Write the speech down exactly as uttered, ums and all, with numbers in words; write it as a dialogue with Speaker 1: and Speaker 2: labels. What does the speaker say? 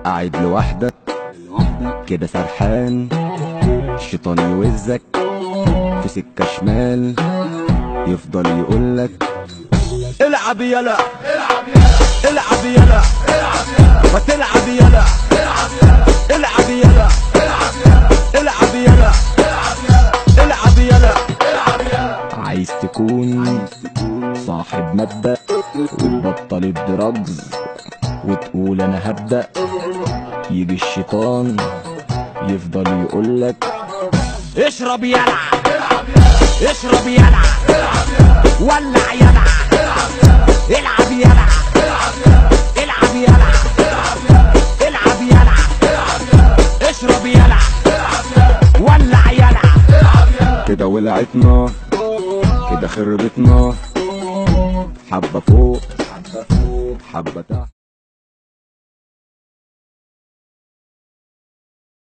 Speaker 1: قاعد لوحدك كده سرحان، الشيطان يوزك في سكة شمال، يفضل يقولك العب يلا العب يلا ما تلعب يلا العب يلا العب يلا العب يلا. عايز تكون صاحب مبدأ وتبطل الدراجز وتقول انا هبدأ، يجي الشيطان يفضل يقولك اشرب يلا اشرب يلا ولع يلا العب يلا العب يلا العب يلا اشرب يلا ولع يلا. كده ولعتنا كده خربتنا، حبة فوق حبة تحت.